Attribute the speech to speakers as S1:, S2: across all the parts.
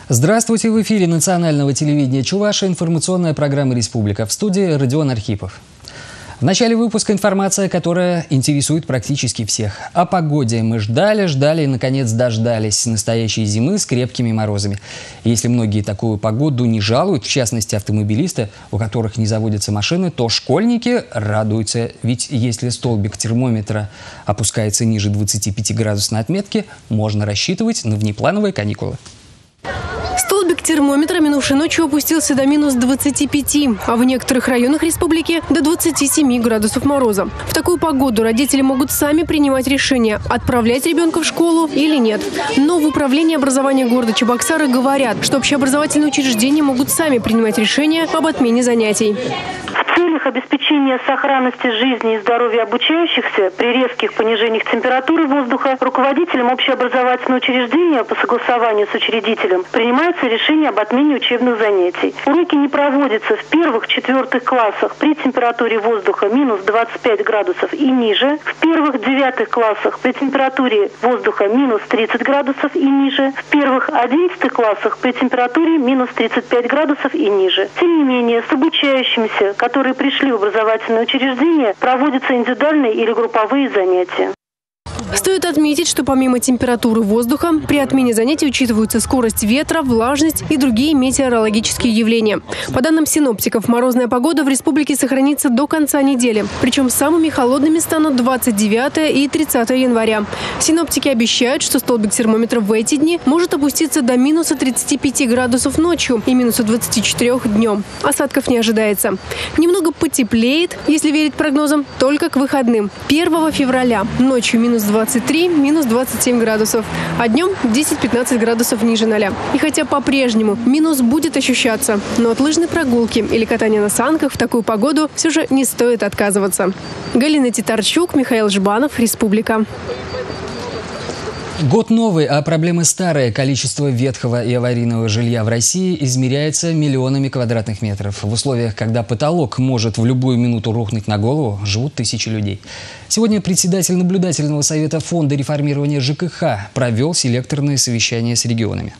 S1: Здравствуйте! В эфире национального телевидения Чувашия информационная программа «Республика». В студии Родион Архипов. В начале выпуска информация, которая интересует практически всех. О погоде мы ждали и, наконец, дождались настоящей зимы с крепкими морозами. Если многие такую погоду не жалуют, в частности автомобилисты, у которых не заводятся машины, то школьники радуются. Ведь если столбик термометра опускается ниже 25-градусной отметки, можно рассчитывать на внеплановые каникулы.
S2: Столбик термометра минувшей ночью опустился до минус 25, а в некоторых районах республики до 27 градусов мороза. В такую погоду родители могут сами принимать решение, отправлять ребенка в школу или нет. Но в управлении образования города Чебоксары говорят, что общеобразовательные учреждения могут сами принимать решение об отмене занятий.
S3: В целях обеспечения сохранности жизни и здоровья обучающихся при резких понижениях температуры воздуха руководителям общеобразовательного учреждения по согласованию с учредителем принимается решение об отмене учебных занятий. Уроки не проводятся в первых-четвертых классах при температуре воздуха минус 25 градусов и ниже, в первых-девятых классах при температуре воздуха минус 30 градусов и ниже, в первых-11 классах при температуре минус 35 градусов и ниже. Тем не менее, с обучающимися, которые пришли в образовательное учреждение, проводятся индивидуальные или групповые занятия.
S2: Стоит отметить, что помимо температуры воздуха, при отмене занятий учитываются скорость ветра, влажность и другие метеорологические явления. По данным синоптиков, морозная погода в республике сохранится до конца недели. Причем самыми холодными станут 29 и 30 января. Синоптики обещают, что столбик термометра в эти дни может опуститься до минуса 35 градусов ночью и минуса 24 днем. Осадков не ожидается. Немного потеплеет, если верить прогнозам, только к выходным. 1 февраля ночью минус 23, минус 27 градусов, а днем 10-15 градусов ниже 0. И хотя по-прежнему минус будет ощущаться, но от лыжной прогулки или катания на санках в такую погоду все же не стоит отказываться. Галина Титарчук, Михаил Жбанов, Республика.
S1: Год новый, а проблемы старые. Количество ветхого и аварийного жилья в России измеряется миллионами квадратных метров. В условиях, когда потолок может в любую минуту рухнуть на голову, живут тысячи людей. Сегодня председатель наблюдательного совета Фонда реформирования ЖКХ провел селекторное совещание с регионами.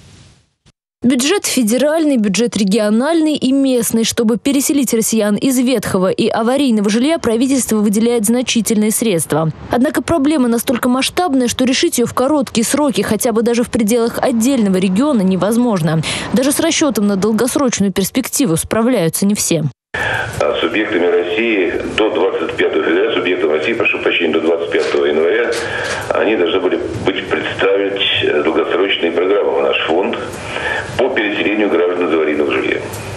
S4: Бюджет федеральный, бюджет региональный и местный. Чтобы переселить россиян из ветхого и аварийного жилья, правительство выделяет значительные средства. Однако проблема настолько масштабная, что решить ее в короткие сроки, хотя бы даже в пределах отдельного региона, невозможно. Даже с расчетом на долгосрочную перспективу справляются не все.
S5: Субъектами России до 25 февраля, субъектам России, прошу прощения, до 25 января, они должны были представить долгосрочные программы в наш фонд по переселению граждан из аварийного жилья.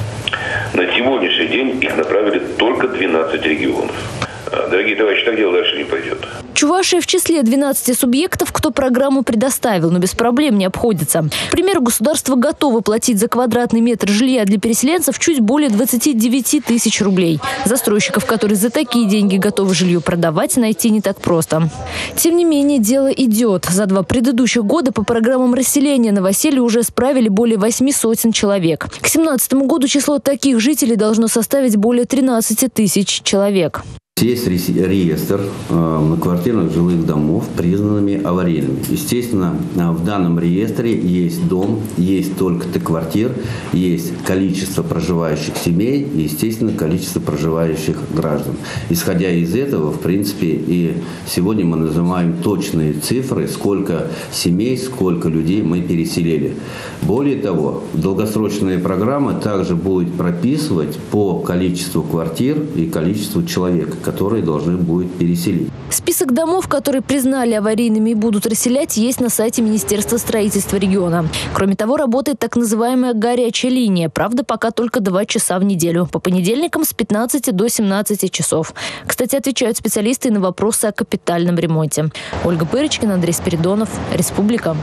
S5: На сегодняшний день их направили только 12 регионов. Дорогие товарищи, так дело дальше не пойдет.
S4: Чувашия в числе 12 субъектов, кто программу предоставил, но без проблем не обходится. К примеру, государство готово платить за квадратный метр жилья для переселенцев чуть более 29 тысяч рублей. Застройщиков, которые за такие деньги готовы жилье продавать, найти не так просто. Тем не менее, дело идет. За 2 предыдущих года по программам расселения новоселий уже справили более 8 сотен человек. К 2017 году число таких жителей должно составить более 13 тысяч человек.
S6: Есть реестр квартирных жилых домов, признанными аварийными. Естественно, в данном реестре есть дом, есть только квартир, есть количество проживающих семей и, естественно, количество проживающих граждан. Исходя из этого, в принципе, и сегодня мы называем точные цифры, сколько семей, сколько людей мы переселили. Более того, долгосрочная программа также будет прописывать по количеству квартир и количеству человек, которые должны будут переселить.
S4: Список домов, которые признали аварийными и будут расселять, есть на сайте Министерства строительства региона. Кроме того, работает так называемая горячая линия. Правда, пока только 2 часа в неделю. По понедельникам с 15 до 17 часов. Кстати, отвечают специалисты и на вопросы о капитальном ремонте. Ольга Пырочкина, Андрей Спиридонов, Республика.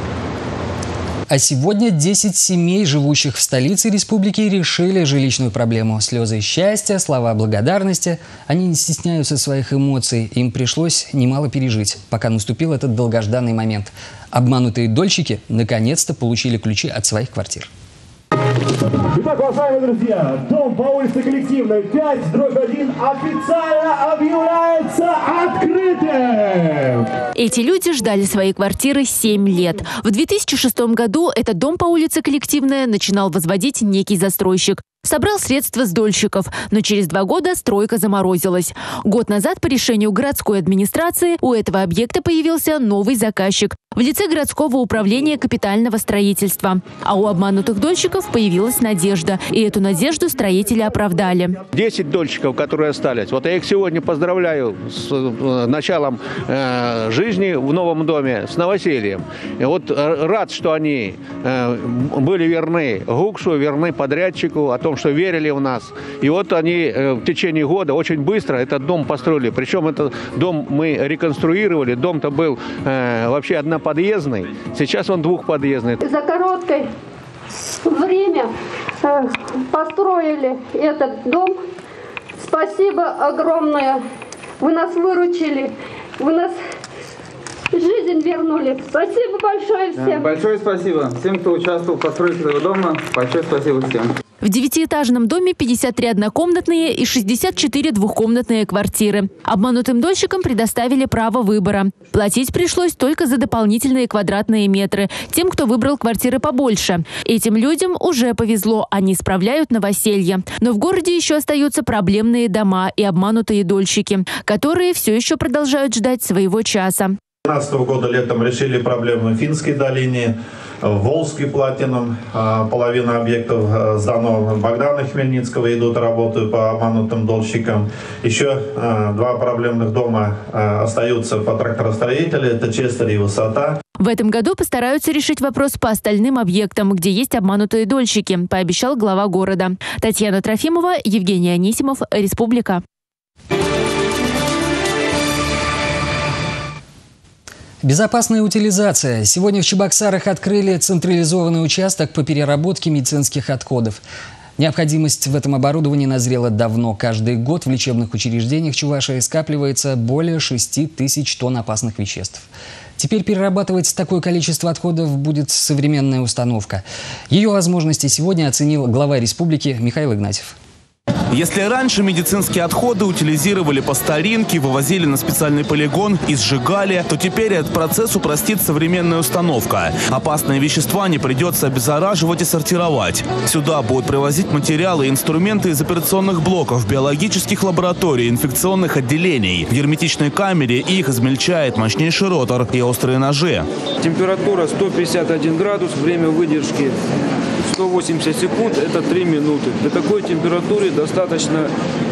S1: А сегодня 10 семей, живущих в столице республики, решили жилищную проблему. Слезы счастья, слова благодарности. Они не стесняются своих эмоций. Им пришлось немало пережить, пока наступил этот долгожданный момент. Обманутые дольщики наконец-то получили ключи от своих квартир.
S7: Итак, уважаемые друзья, дом по улице Коллективной 5/1 официально объявляется открытым.
S8: Эти люди ждали своей квартиры 7 лет. В 2006 году этот дом по улице Коллективная начинал возводить некий застройщик. Собрал средства с дольщиков, но через 2 года стройка заморозилась. Год назад по решению городской администрации у этого объекта появился новый заказчик в лице городского управления капитального строительства. А у обманутых дольщиков появилась надежда. И эту надежду строители оправдали.
S9: 10 дольщиков, которые остались. Вот я их сегодня поздравляю с началом жизни в новом доме, с новосельем. И вот рад, что они были верны ГУКСу, верны подрядчику, о том, что верили в нас. И вот они в течение года очень быстро этот дом построили. Причем этот дом мы реконструировали. Дом-то был вообще одноподъездный. Сейчас он двухподъездный.
S10: За короткое время построили этот дом. Спасибо огромное. Вы нас выручили. Вы нас жизнь вернули. Спасибо большое всем.
S11: Большое спасибо всем, кто участвовал в постройке этого дома. Большое спасибо всем.
S8: В 9-этажном доме 53 однокомнатные и 64 двухкомнатные квартиры. Обманутым дольщикам предоставили право выбора. Платить пришлось только за дополнительные квадратные метры тем, кто выбрал квартиры побольше. Этим людям уже повезло, они справляют новоселье. Но в городе еще остаются проблемные дома и обманутые дольщики, которые все еще продолжают ждать своего часа.
S12: 2015 года летом решили проблемы в Финской долине, в Волжский платином. Половина объектов сдано Богдана Хмельницкого, идут работы по обманутым дольщикам. Еще 2 проблемных дома остаются по тракторостроителю, это Честер и Высота.
S8: В этом году постараются решить вопрос по остальным объектам, где есть обманутые дольщики, пообещал глава города. Татьяна Трофимова, Евгений Анисимов, Республика.
S1: Безопасная утилизация. Сегодня в Чебоксарах открыли централизованный участок по переработке медицинских отходов. Необходимость в этом оборудовании назрела давно. Каждый год в лечебных учреждениях Чувашии скапливается более 6 тысяч тонн опасных веществ. Теперь перерабатывать такое количество отходов будет современная установка. Ее возможности сегодня оценил глава республики Михаил Игнатьев.
S13: Если раньше медицинские отходы утилизировали по старинке, вывозили на специальный полигон и сжигали, то теперь этот процесс упростит современная установка. Опасные вещества не придется обеззараживать и сортировать. Сюда будут привозить материалы и инструменты из операционных блоков, биологических лабораторий, инфекционных отделений. В герметичной камере их измельчает мощнейший ротор и острые ножи.
S14: Температура 151 градус, время выдержки 180 секунд, это 3 минуты. Для такой температуры достаточно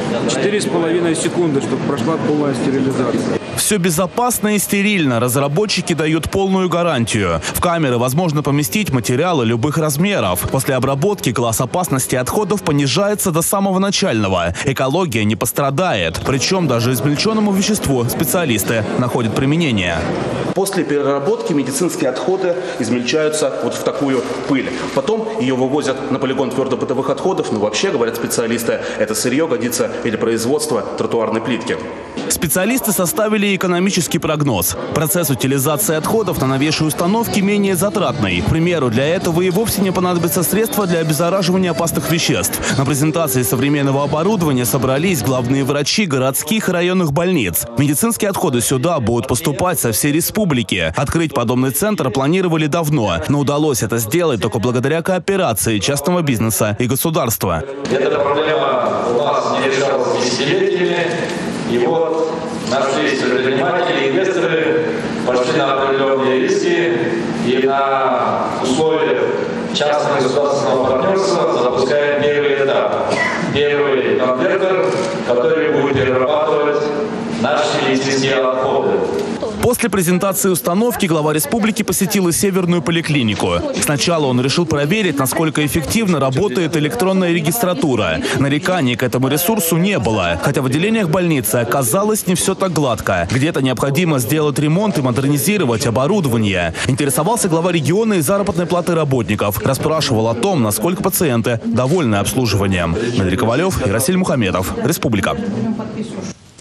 S14: 4,5 секунды, чтобы прошла полная стерилизация.
S13: Все безопасно и стерильно. Разработчики дают полную гарантию. В камеры возможно поместить материалы любых размеров. После обработки класс опасности отходов понижается до самого начального. Экология не пострадает. Причем даже измельченному веществу специалисты находят применение.
S15: После переработки медицинские отходы измельчаются вот в такую пыль. Потом ее вывозят на полигон твердобытовых отходов. Но вообще, говорят специалисты, это сырье годится и для производства тротуарной плитки.
S13: Специалисты составили экономический прогноз. Процесс утилизации отходов на новейшей установке менее затратный. К примеру, для этого и вовсе не понадобятся средства для обеззараживания опасных веществ. На презентации современного оборудования собрались главные врачи городских и районных больниц. Медицинские отходы сюда будут поступать со всей республики. Открыть подобный центр планировали давно, но удалось это сделать только благодаря кооперации частного бизнеса и государства.
S16: Эта проблема у нас не решалась десятилетиями. И вот наши предприниматели, инвесторы пошли на определенные риски и на условиях частно-государственного партнерства запускаем первый этап. Первый конвертер, который будет перерабатывать наши медицинские отходы.
S13: После презентации установки глава республики посетил и Северную поликлинику. Сначала он решил проверить, насколько эффективно работает электронная регистратура. Нареканий к этому ресурсу не было, хотя в отделениях больницы оказалось не все так гладко. Где-то необходимо сделать ремонт и модернизировать оборудование. Интересовался глава региона и заработной платы работников. Расспрашивал о том, насколько пациенты довольны обслуживанием. Дмитрий Ковалев и Расиль Мухаметов. Республика.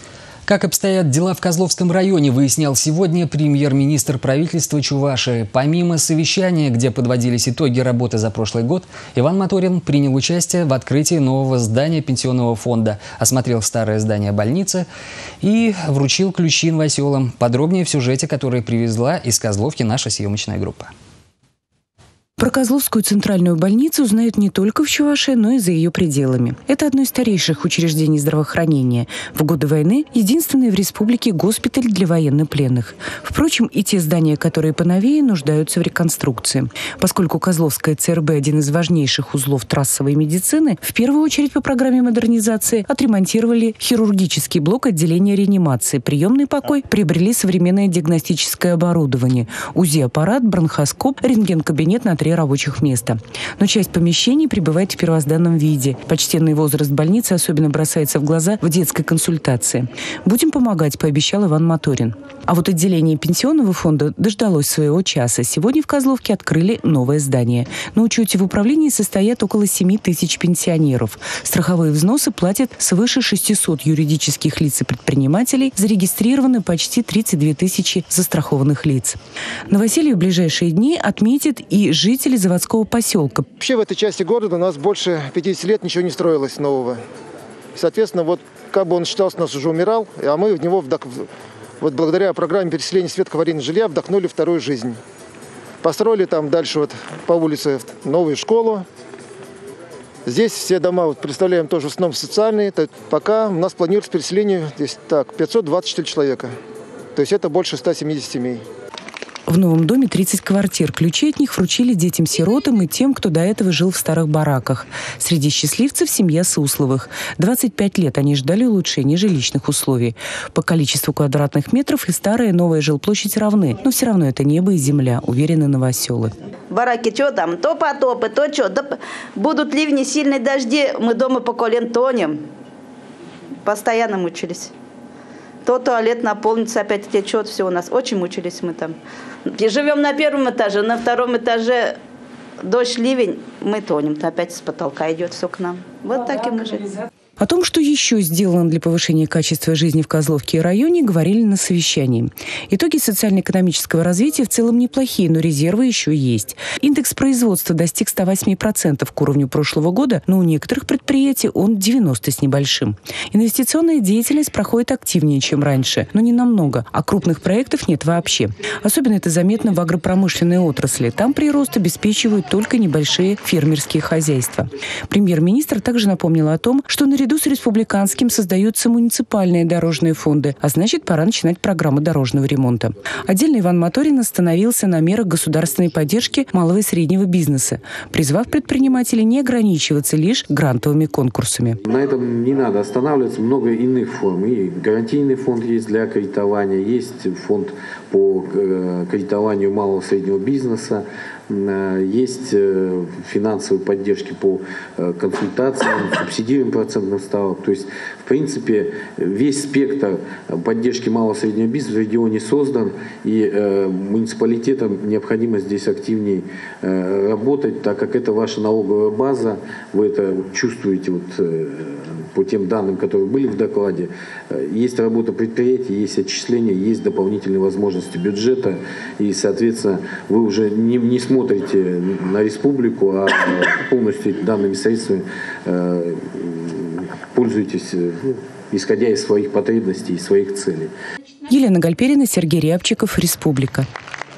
S1: Как обстоят дела в Козловском районе, выяснял сегодня премьер-министр правительства Чувашии. Помимо совещания, где подводились итоги работы за прошлый год, Иван Моторин принял участие в открытии нового здания пенсионного фонда, осмотрел старое здание больницы и вручил ключи новоселам. Подробнее в сюжете, который привезла из Козловки наша съемочная группа.
S17: Про Козловскую центральную больницу знают не только в Чувашии, но и за ее пределами. Это одно из старейших учреждений здравоохранения. В годы войны единственный в республике госпиталь для военнопленных. Впрочем, и те здания, которые поновее, нуждаются в реконструкции. Поскольку Козловская ЦРБ – один из важнейших узлов трассовой медицины, в первую очередь по программе модернизации отремонтировали хирургический блок отделения реанимации, приемный покой, приобрели современное диагностическое оборудование, УЗИ-аппарат, бронхоскоп, рентген-кабинет на 3 рабочих места. Но часть помещений пребывает в первозданном виде. Почтенный возраст больницы особенно бросается в глаза в детской консультации. «Будем помогать», – пообещал Иван Моторин. А вот отделение пенсионного фонда дождалось своего часа. Сегодня в Козловке открыли новое здание. На учете в управлении состоят около 7 тысяч пенсионеров. Страховые взносы платят свыше 600 юридических лиц и предпринимателей. Зарегистрированы почти 32 тысячи застрахованных лиц. Новоселье в ближайшие дни отметит и жители заводского поселка.
S18: Вообще в этой части города у нас больше 50 лет ничего не строилось нового. Соответственно, вот как бы он считался, у нас уже умирал, а мы в него вот благодаря программе переселения светоаварийного жилья вдохнули вторую жизнь. Построили там дальше вот по улице новую школу. Здесь все дома вот представляем тоже в основном социальные. Пока у нас планируется переселение здесь 524 человека. То есть это больше 170 семей.
S17: В новом доме 30 квартир. Ключи от них вручили детям-сиротам и тем, кто до этого жил в старых бараках. Среди счастливцев семья Сусловых. 25 лет они ждали улучшения жилищных условий. По количеству квадратных метров и старая и новая жилплощадь равны. Но все равно это небо и земля, уверены новоселы.
S19: Бараки, что там? То потопы, то что? Да будут ливни, сильные дожди, мы дома по колен тонем. Постоянно мучились. То туалет наполнится, опять течет, все у нас. Очень мучились мы там. И живем на первом этаже, на втором этаже дождь, ливень, мы тонем. Опять с потолка идет все к нам. Вот таким мы живем.
S17: О том, что еще сделано для повышения качества жизни в Козловке и районе, говорили на совещании. Итоги социально-экономического развития в целом неплохие, но резервы еще есть. Индекс производства достиг 108% к уровню прошлого года, но у некоторых предприятий он 90% с небольшим. Инвестиционная деятельность проходит активнее, чем раньше, но не намного, а крупных проектов нет вообще. Особенно это заметно в агропромышленной отрасли. Там прирост обеспечивают только небольшие фермерские хозяйства. Премьер-министр также напомнил о том, что наряду с республиканским создаются муниципальные дорожные фонды, а значит, пора начинать программу дорожного ремонта. Отдельно Иван Моторин остановился на мерах государственной поддержки малого и среднего бизнеса, призвав предпринимателей не ограничиваться лишь грантовыми конкурсами.
S20: На этом не надо останавливаться. Много иных форм. И гарантийный фонд есть для кредитования, есть фонд по кредитованию малого и среднего бизнеса, есть финансовые поддержки по консультациям, субсидиям процентных ставок. То есть, в принципе, весь спектр поддержки малого и среднего бизнеса в регионе создан, и муниципалитетам необходимо здесь активнее работать, так как это ваша налоговая база, вы это чувствуете по тем данным, которые были в докладе. Есть работа предприятий, есть отчисления, есть дополнительные возможности бюджета, и, соответственно, вы уже не смотрите на республику, а полностью данными средствами пользуетесь, исходя из своих потребностей и своих целей.
S17: Елена Гальперина, Сергей Рябчиков, Республика.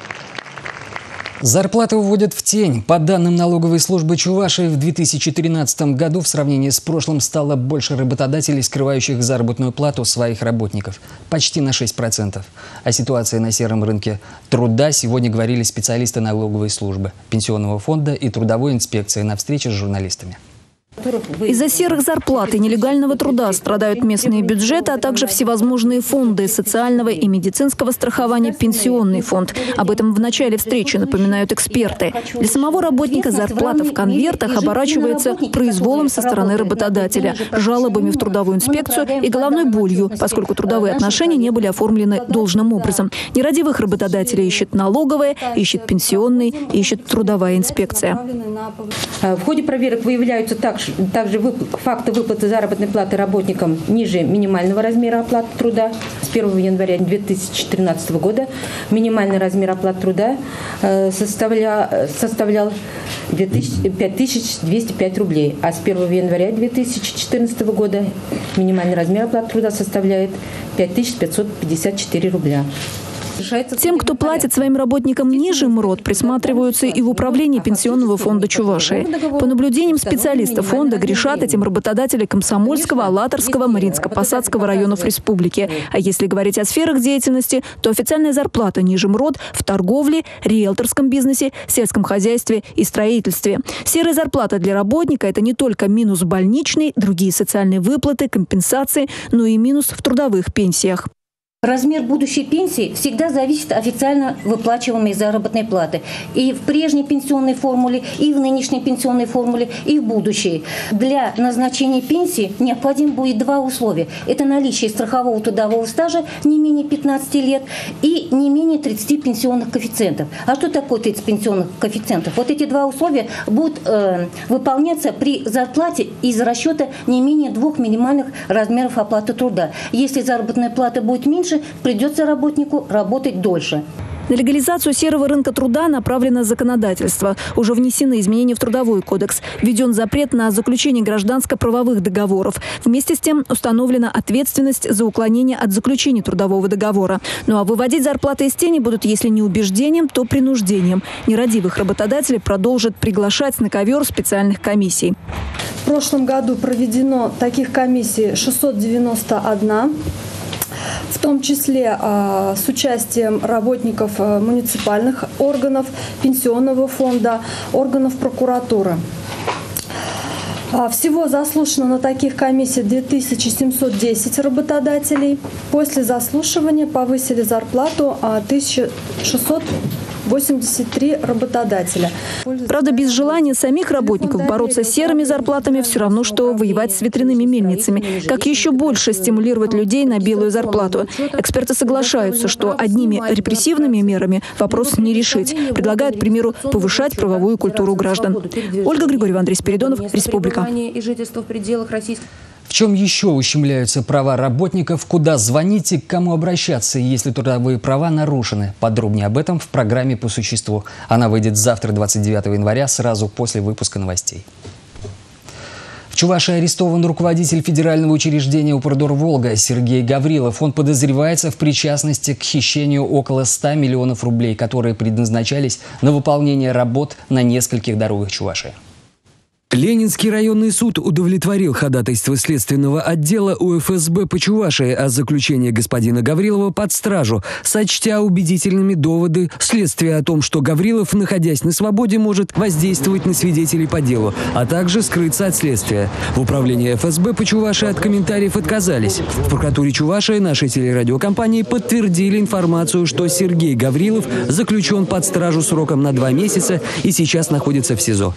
S1: Зарплаты уводят в тень. По данным налоговой службы Чувашии, в 2013 году в сравнении с прошлым стало больше работодателей, скрывающих заработную плату своих работников. Почти на 6%. О ситуации на сером рынке труда сегодня говорили специалисты налоговой службы, пенсионного фонда и трудовой инспекции на встрече с журналистами.
S4: Из-за серых зарплат и нелегального труда страдают местные бюджеты, а также всевозможные фонды социального и медицинского страхования, пенсионный фонд. Об этом в начале встречи напоминают эксперты. Для самого работника зарплата в конвертах оборачивается произволом со стороны работодателя, жалобами в трудовую инспекцию и головной болью, поскольку трудовые отношения не были оформлены должным образом. Нерадивых работодателей ищет налоговая, ищет пенсионный, ищет трудовая инспекция.
S21: В ходе проверок выявляются также также факты выплаты заработной платы работникам ниже минимального размера оплаты труда. С 1 января 2013 года минимальный размер оплаты труда составлял 5205 рублей, а с 1 января 2014 года минимальный размер оплаты труда составляет 5554 рубля.
S22: Тем, кто платит своим работникам ниже МРОТ, присматриваются и в управлении Пенсионного фонда Чувашии. По наблюдениям специалистов фонда, грешат этим работодатели Комсомольского, Алатырского, Мариинско-Посадского районов республики. А если говорить о сферах деятельности, то официальная зарплата ниже МРОТ в торговле, риэлторском бизнесе, сельском хозяйстве и строительстве. Серая зарплата для работника – это не только минус больничный, другие социальные выплаты, компенсации, но и минус в трудовых пенсиях.
S23: Размер будущей пенсии всегда зависит от официально выплачиваемой заработной платы. И в прежней пенсионной формуле, и в нынешней пенсионной формуле, и в будущей. Для назначения пенсии необходимо будет два условия. Это наличие страхового трудового стажа не менее 15 лет и не менее 30 пенсионных коэффициентов. А что такое 30 пенсионных коэффициентов? Вот эти два условия будут выполняться при зарплате из расчета не менее 2 минимальных размеров оплаты труда. Если заработная плата будет меньше, придется работнику работать дольше.
S22: На легализацию серого рынка труда направлено законодательство. Уже внесены изменения в Трудовой кодекс. Введен запрет на заключение гражданско-правовых договоров. Вместе с тем установлена ответственность за уклонение от заключения трудового договора. Ну а выводить зарплаты из тени будут, если не убеждением, то принуждением. Нерадивых работодателей продолжат приглашать на ковер специальных комиссий.
S24: В прошлом году проведено таких комиссий 691. В том числе с участием работников муниципальных органов, пенсионного фонда, органов прокуратуры. Всего заслушано на таких комиссиях 2710 работодателей. После заслушивания повысили зарплату 1683 работодателя.
S22: Правда, без желания самих работников бороться с серыми зарплатами все равно, что воевать с ветряными мельницами. Как еще больше стимулировать людей на белую зарплату? Эксперты соглашаются, что одними репрессивными мерами вопрос не решить. Предлагают, к примеру, повышать правовую культуру граждан. Ольга Григорьева, Андрей Спиридонов, Республика.
S1: В чем еще ущемляются права работников, куда звонить и к кому обращаться, если трудовые права нарушены? Подробнее об этом в программе «По существу». Она выйдет завтра, 29 января, сразу после выпуска новостей. В Чувашии арестован руководитель федерального учреждения «Упрдор-Волга» Сергей Гаврилов. Он подозревается в причастности к хищению около 100 миллионов рублей, которые предназначались на выполнение работ на нескольких дорогах Чувашии.
S25: Ленинский районный суд удовлетворил ходатайство следственного отдела УФСБ по Чувашии о заключении господина Гаврилова под стражу, сочтя убедительными доводы следствия о том, что Гаврилов, находясь на свободе, может воздействовать на свидетелей по делу, а также скрыться от следствия. В управлении ФСБ по Чувашии от комментариев отказались. В прокуратуре Чувашии нашей телерадиокомпании подтвердили информацию, что Сергей Гаврилов заключен под стражу сроком на 2 месяца и сейчас находится в СИЗО.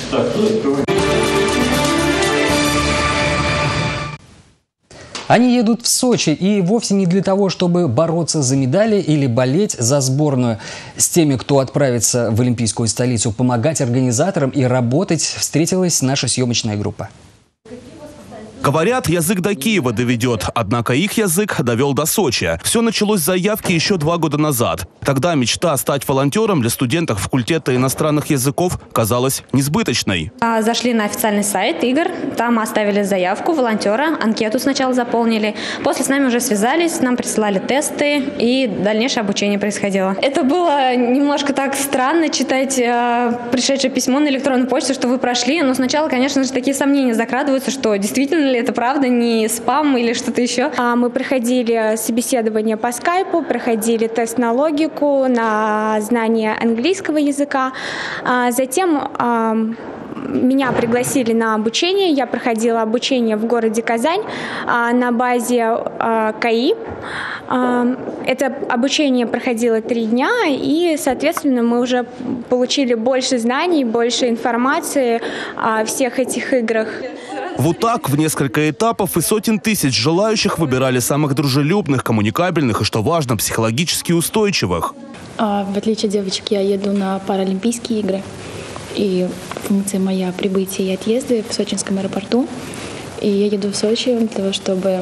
S1: Они едут в Сочи и вовсе не для того, чтобы бороться за медали или болеть за сборную. С теми, кто отправится в олимпийскую столицу, помогать организаторам и работать, встретилась наша съемочная группа.
S13: Говорят, язык до Киева доведет, однако их язык довел до Сочи. Все началось с заявки еще 2 года назад. Тогда мечта стать волонтером для студентов факультета иностранных языков казалась несбыточной.
S26: Зашли на официальный сайт игр, там оставили заявку волонтера, анкету сначала заполнили. После с нами уже связались, нам присылали тесты и дальнейшее обучение происходило. Это было немножко так странно читать пришедшее письмо на электронную почту, что вы прошли. Но сначала, конечно же, такие сомнения закрадываются, что действительно ли это правда, не спам или что-то еще.
S27: Мы проходили собеседование по скайпу, проходили тест на логику, на знание английского языка. Затем меня пригласили на обучение. Я проходила обучение в городе Казань на базе КАИ. Это обучение проходило 3 дня, и, соответственно, мы уже получили больше знаний, больше информации о всех этих играх.
S13: Вот так в несколько этапов и сотен тысяч желающих выбирали самых дружелюбных, коммуникабельных и, что важно, психологически устойчивых.
S27: В отличие от девочек, я еду на Паралимпийские игры.
S2: и функция моя прибытия и отъезда в сочинском аэропорту. И я еду в Сочи для того, чтобы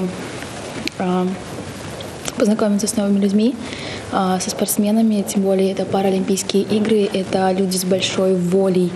S2: познакомиться с новыми людьми, со спортсменами, тем более это Паралимпийские игры, это люди с большой волей,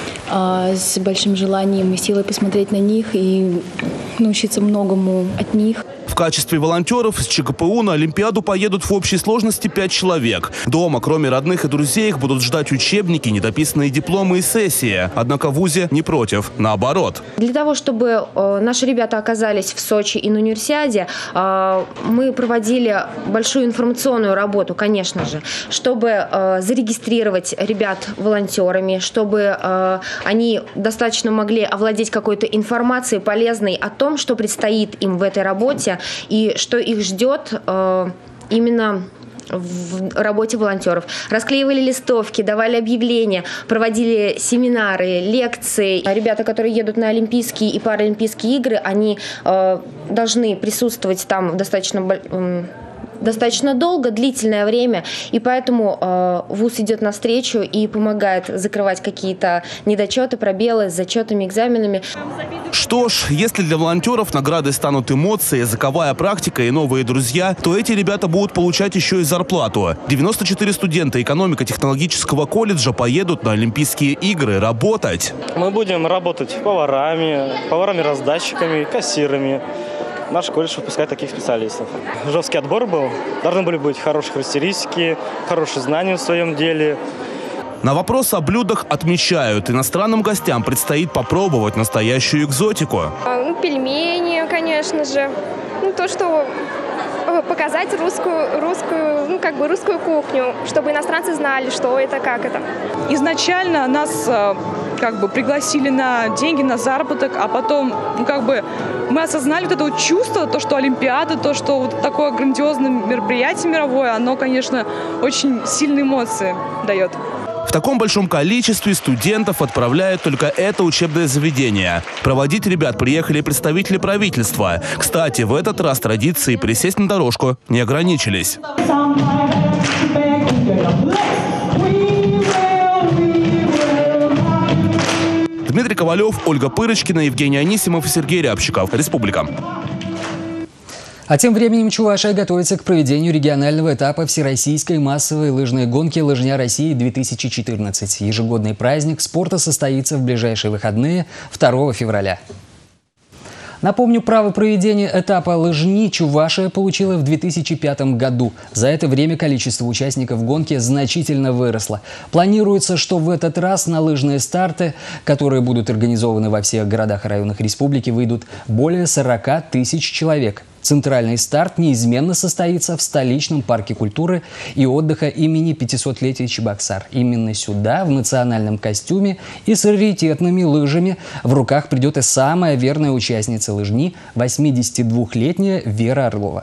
S2: с большим желанием и силой посмотреть на них и научиться многому от них.
S13: В качестве волонтеров из ЧГПУ на Олимпиаду поедут в общей сложности 5 человек. Дома, кроме родных и друзей, их будут ждать учебники, недописанные дипломы и сессии. Однако в ВУЗе не против, наоборот.
S3: Для того, чтобы наши ребята оказались в Сочи и на универсиаде, мы проводили большую информационную работу, конечно же, чтобы зарегистрировать ребят волонтерами, чтобы они достаточно могли овладеть какой-то информацией полезной о том, что предстоит им в этой работе, и что их ждет именно в работе волонтеров. Расклеивали листовки, давали объявления, проводили семинары, лекции. Ребята, которые едут на Олимпийские и Паралимпийские игры, они должны присутствовать там достаточно долго, длительное время, и поэтому ВУЗ идет навстречу и помогает закрывать какие-то недочеты, пробелы с зачетами, экзаменами.
S13: Что ж, если для волонтеров наградой станут эмоции, языковая практика и новые друзья, то эти ребята будут получать еще и зарплату. 94 студента экономико-технологического колледжа поедут на Олимпийские игры работать.
S5: Мы будем работать поварами-раздатчиками, кассирами. Наш колледж выпускает таких специалистов. Жесткий отбор был. Должны были быть хорошие характеристики, хорошие знания в своем деле.
S13: На вопрос о блюдах отмечают, иностранным гостям предстоит попробовать настоящую экзотику.
S27: Пельмени, конечно же. То, что показать русскую кухню, чтобы иностранцы знали, что это, как это.
S6: Изначально нас пригласили на деньги, на заработок, а потом мы осознали вот это вот чувство, то, что Олимпиада, то, что вот такое грандиозное мероприятие мировое, оно, конечно, очень сильные эмоции дает.
S13: В таком большом количестве студентов отправляют только это учебное заведение. Проводить ребят приехали представители правительства. Кстати, в этот раз традиции присесть на дорожку не ограничились. Дмитрий Ковалев, Ольга Пырочкина, Евгений Анисимов и Сергей Рябчиков. Республика.
S1: А тем временем Чувашия готовится к проведению регионального этапа Всероссийской массовой лыжной гонки «Лыжня России-2014». Ежегодный праздник спорта состоится в ближайшие выходные 2 февраля. Напомню, право проведения этапа «Лыжни» Чувашия получила в 2005 году. За это время количество участников гонки значительно выросло. Планируется, что в этот раз на лыжные старты, которые будут организованы во всех городах и районах республики, выйдут более 40 тысяч человек. Центральный старт неизменно состоится в столичном парке культуры и отдыха имени 500-летия Чебоксар. Именно сюда, в национальном костюме и с раритетными лыжами, в руках придет и самая верная участница лыжни, 82-летняя Вера Орлова.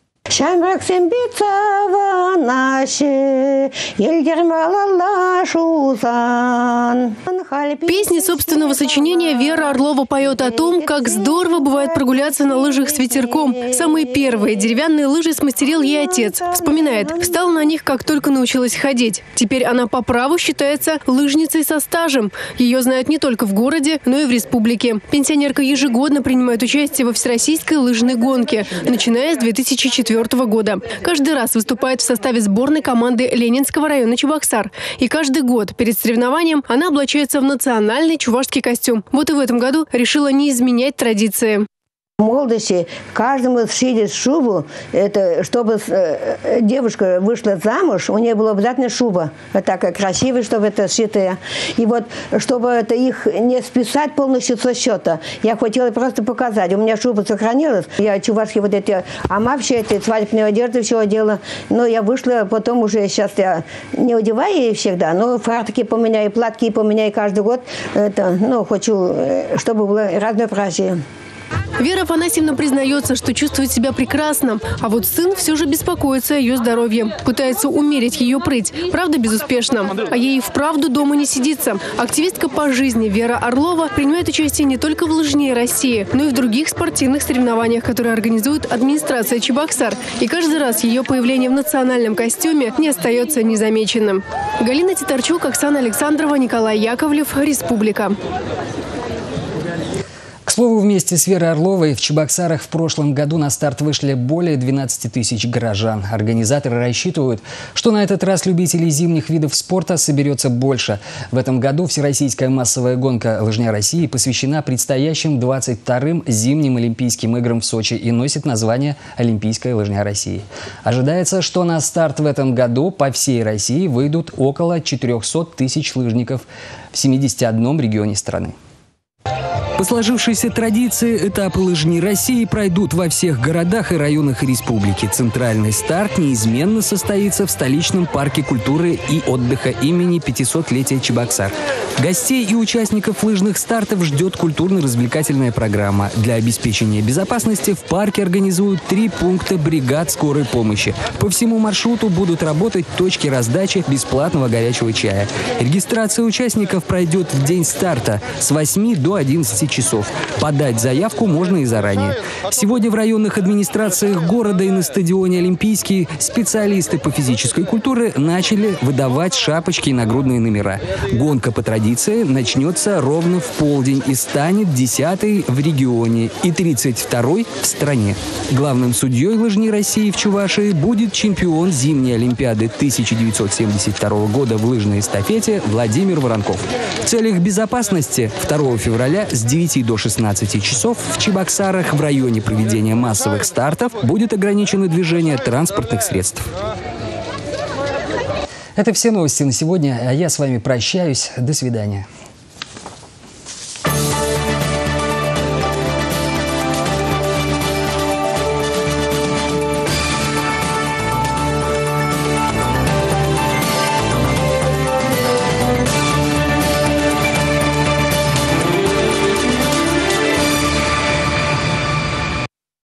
S7: Песни собственного сочинения Вера Орлова поет о том, как здорово бывает прогуляться на лыжах с ветерком. Самые первые деревянные лыжи смастерил ей отец. Вспоминает, встала на них, как только научилась ходить. Теперь она по праву считается лыжницей со стажем. Ее знают не только в городе, но и в республике. Пенсионерка ежегодно принимает участие во всероссийской лыжной гонке, начиная с 2004 года. Каждый раз выступает в составе сборной команды Ленинского района Чебоксар. И каждый год перед соревнованием она облачается в национальный чувашский костюм. Вот и в этом году решила не изменять традиции.
S9: В молодости каждому сшили шубу, это, чтобы девушка вышла замуж, у нее была обязательно шуба, вот такая красивая, чтобы это сшитая. И вот, чтобы это их не списать полностью со счета, я хотела просто показать. У меня шуба сохранилась, я чувашские вот эти амавши, эти свадебные одежды все одела, но я вышла, потом уже сейчас я не одеваю ей всегда, но фартуки поменяю, платки поменяю каждый год, это, хочу, чтобы было разнообразие.
S7: Вера Афанасьевна признается, что чувствует себя прекрасно. А вот сын все же беспокоится о ее здоровье. Пытается умерить ее прыть. Правда, безуспешно. А ей вправду дома не сидится. Активистка по жизни Вера Орлова принимает участие не только в «Лыжне России», но и в других спортивных соревнованиях, которые организует администрация Чебоксар. И каждый раз ее появление в национальном костюме не остается незамеченным. Галина Титарчук, Оксана Александрова, Николай Яковлев. Республика.
S1: К слову, вместе с Верой Орловой в Чебоксарах в прошлом году на старт вышли более 12 тысяч горожан. Организаторы рассчитывают, что на этот раз любителей зимних видов спорта соберется больше. В этом году Всероссийская массовая гонка «Лыжня России» посвящена предстоящим 22-м зимним Олимпийским играм в Сочи и носит название «Олимпийская лыжня России». Ожидается, что на старт в этом году по всей России выйдут около 400 тысяч лыжников в 71 регионе страны.
S25: По сложившейся традиции, этапы «Лыжни России» пройдут во всех городах и районах республики. Центральный старт неизменно состоится в столичном парке культуры и отдыха имени 500-летия Чебоксар. Гостей и участников лыжных стартов ждет культурно-развлекательная программа. Для обеспечения безопасности в парке организуют 3 пункта бригад скорой помощи. По всему маршруту будут работать точки раздачи бесплатного горячего чая. Регистрация участников пройдет в день старта с 8 до 11 часов. Подать заявку можно и заранее. Сегодня в районных администрациях города и на стадионе «Олимпийский» специалисты по физической культуре начали выдавать шапочки и нагрудные номера. Гонка по традиции начнется ровно в полдень и станет 10-й в регионе и 32-й в стране. Главным судьей «Лыжни России» в Чувашии будет чемпион зимней Олимпиады 1972 года в лыжной эстафете Владимир Воронков. В целях безопасности 2 февраля с 9 до 16 часов в Чебоксарах в районе проведения массовых стартов будет ограничено движение транспортных средств.
S1: Это все новости на сегодня, а я с вами прощаюсь. До свидания.